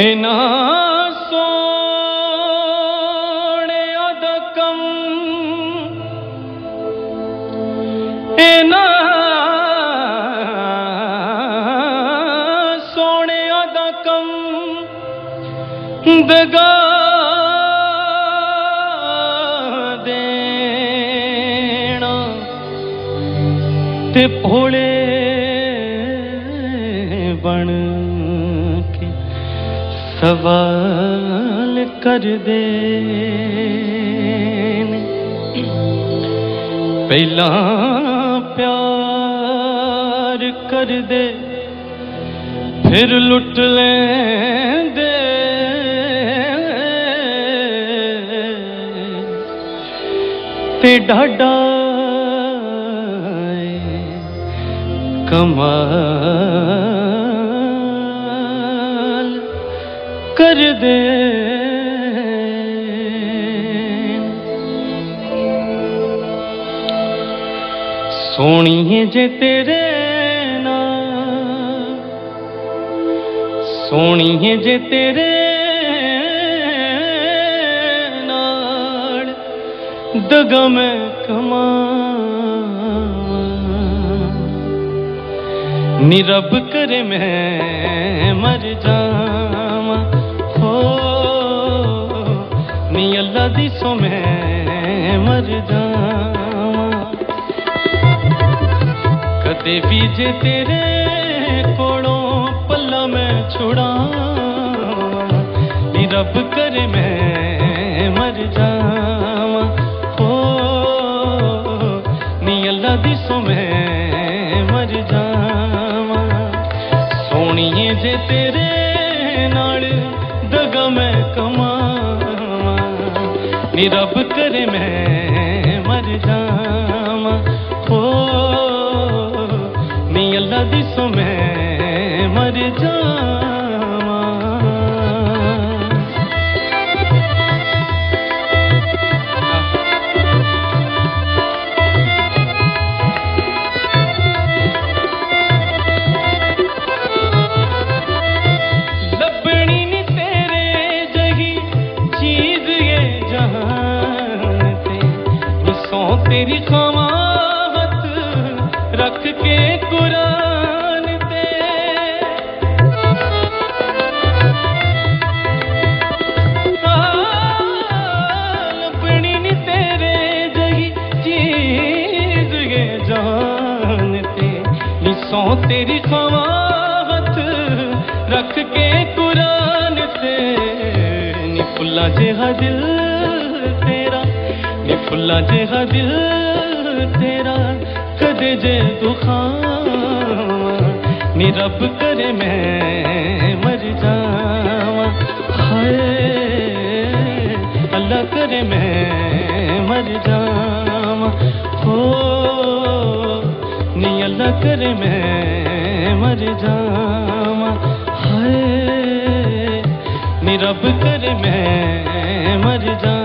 इना सोने दा कम इना सोने दा कम दगा देना ते भोले बन के सवाल कर दे। पहला प्यार कर दे फिर लुट ले दे। ते डाडा कमाल कर दे। सोनिए जे तेरे नाल सोनिए जे तेरे नाल दगा मैं कमा नी रब करे मैं मर जावा हो नी अल्लाह दी सो मैं मर जावा। कदे भी जे तेरे कोलों पल्ला मैं छुड़ा नी रब करे मैं मर जावा हो नी अल्लाह दी सो मैं मर जावा। सोनिए जे तेरे नाल दगा मैं कमावा नी रब करे मैं मर जावा हो नी अल्लाह दी सो मैं मर जावा। लबनी नी तेरे जही चीज ये जहान ते सौ तेरी खावा रख के कुरान ते। लबनी नी तेरे जही चीज ये जान ते नी सौ तेरी खवात रख के कुरान ते। नी फुल्ला जेहा दिल तेरा नी फुल्ला जेहा दिल तेरा कदे जे दुखावा नी रब करे मैं मर जावा। हाय अल्लाह करे मैं मर जावा हो नी अल्लाह करे मैं मर जावा। हाय नी रब करे मैं मर जावा।